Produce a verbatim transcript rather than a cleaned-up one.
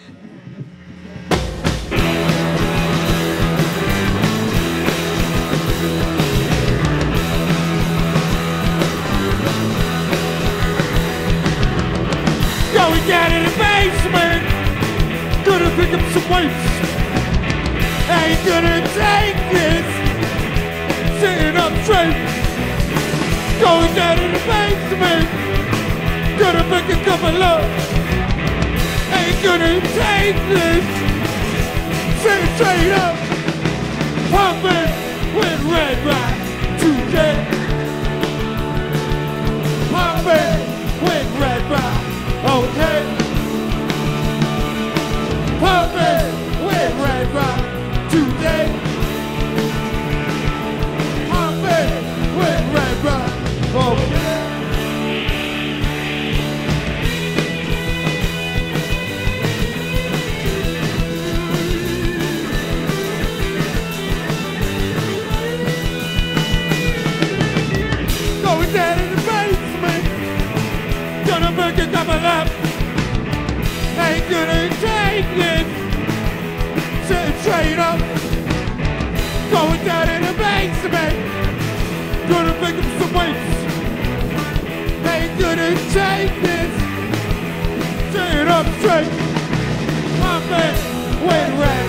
Going down in the basement, gonna pick up some weights. Ain't gonna take this, sitting up straight. Going down in the basement, gonna pick a couple up. Ain't gonna take this, sitting straight up. Pumping with red rock today. Pumping with red rock. Okay, pumping with red rock today. Pumping with red rock. Okay. Going down in the basement, gonna pick a couple up. Ain't gonna take it, sitting straight up. Going down in the basement, gonna pick up some weights. Ain't gonna take this, sitting up straight. Pumping with red.